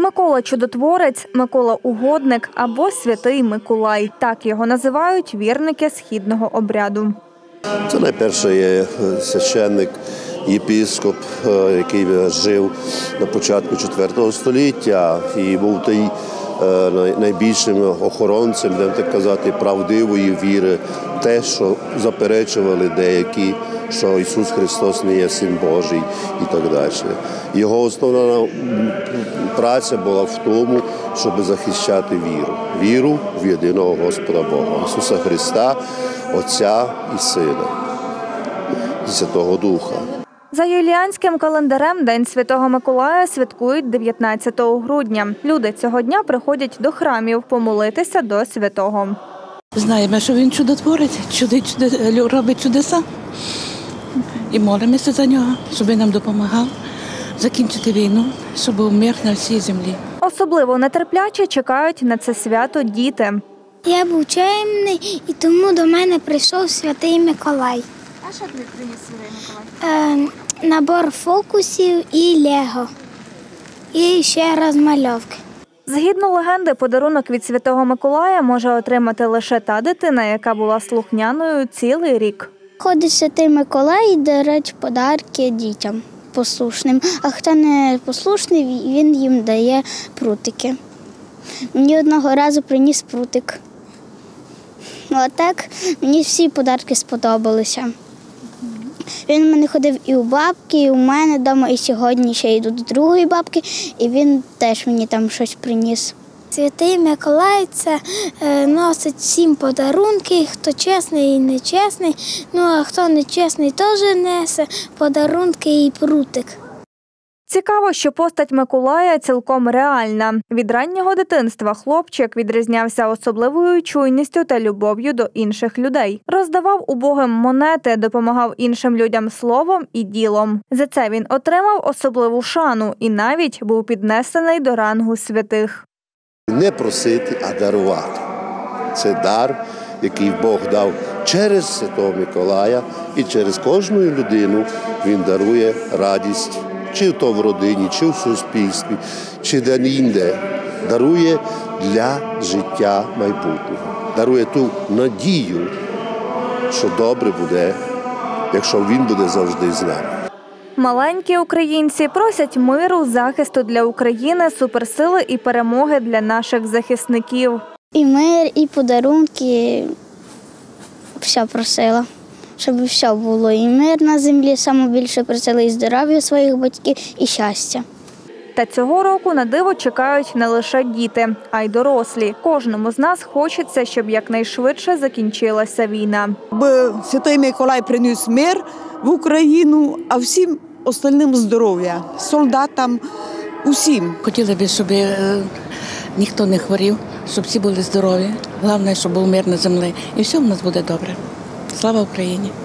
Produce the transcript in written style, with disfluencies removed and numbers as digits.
Микола Чудотворець, Микола Угодник або Святий Миколай. Так його називають вірники східного обряду. Це найперше є священник, єпископ, який жив на початку IV століття і був той найбільшим охоронцем, будемо так казати, правдивої віри. Те, що заперечували деякі, що Ісус Христос не є Син Божий і так далі. Його основна праця була в тому, щоб захищати віру. Віру в єдиного Господа Бога, Ісуса Христа, Отця і Сина, і Святого Духа. За юліанським календарем День Святого Миколая святкують 19 грудня. Люди цього дня приходять до храмів помолитися до святого. Знаємо, що він чудотворець, робить чудеса. І молимося за нього, щоб він нам допомагав закінчити війну, щоб був мир на всій землі. Особливо нетерпляче чекають на це свято діти. Я був чемний, і тому до мене прийшов Святий Миколай. А що тобі приніс Святий Миколай? Набор фокусів і лего. І ще розмальовки. Згідно легенди, подарунок від Святого Миколая може отримати лише та дитина, яка була слухняною цілий рік. Ходить Святий Миколай і дарить подарки дітям послушним. А хто не послушний, він їм дає прутики. Мені одного разу приніс прутик. Отак мені всі подарки сподобалися. Він в мене ходив і у бабки, і у мене вдома, і сьогодні ще йду до другої бабки, і він теж мені там щось приніс. Святий Миколай це носить всім подарунки, хто чесний і нечесний, ну а хто нечесний теж несе подарунки і прутик. Цікаво, що постать Миколая цілком реальна. Від раннього дитинства хлопчик відрізнявся особливою чуйністю та любов'ю до інших людей. Роздавав убогим монети, допомагав іншим людям словом і ділом. За це він отримав особливу шану і навіть був піднесений до рангу святих. Не просити, а дарувати. Це дар, який Бог дав через Святого Миколая, і через кожну людину він дарує радість. Чи то в родині, чи в суспільстві, чи де-інде. Дарує для життя майбутнього. Дарує ту надію, що добре буде, якщо він буде завжди з нами. Маленькі українці просять миру, захисту для України, суперсили і перемоги для наших захисників. І мир, і подарунки, все просила. Щоб все було і мир на землі, саме більше просили і здоров'я своїх батьків, і щастя. Та цього року на диво чекають не лише діти, а й дорослі. Кожному з нас хочеться, щоб якнайшвидше закінчилася війна. Аби Святий Миколай приніс мир в Україну, а всім остальним здоров'я, солдатам, усім. Хотіли б, щоб ніхто не хворів, щоб всі були здорові. Головне, щоб був мир на землі. І все в нас буде добре. Слава Україні!